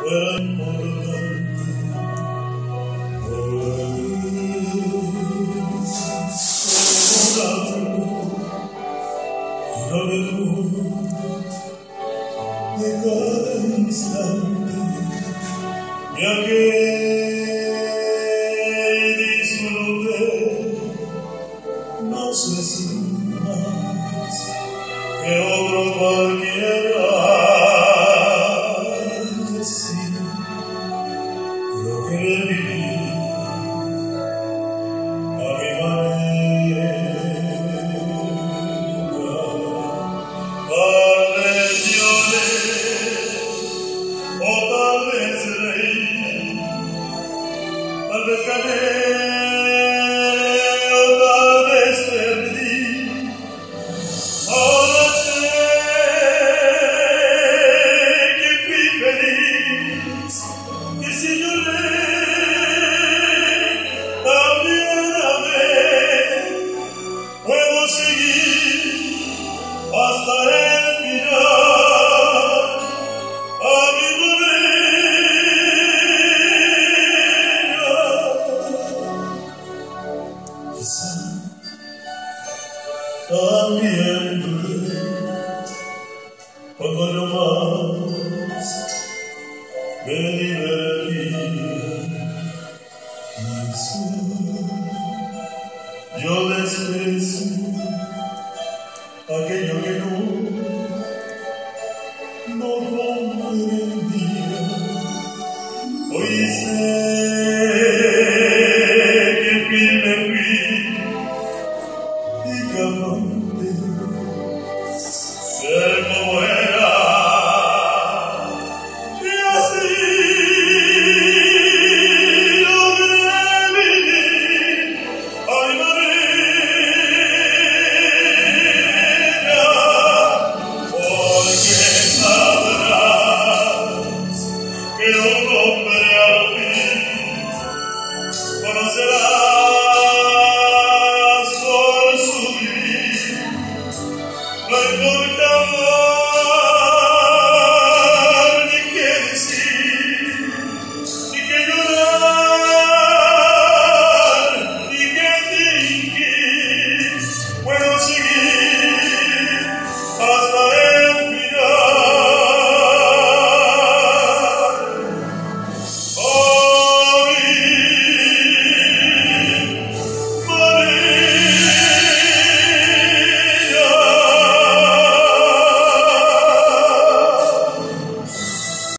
era importante la mejor de cada instante viajé y disfruté, no sé si más que otro cualquiera decir lo que viví a mi manera. Tal vez lloré o tal vez reí, tal vez gané o tal vez perdí. Ahora sé que fui feliz, y si lloré también amé. Puedo seguir hasta el final a mi manera. Quizás también lloré cuando yo más me divertía. Quizás yo desprecio aquello que no comprendía. Hoy sé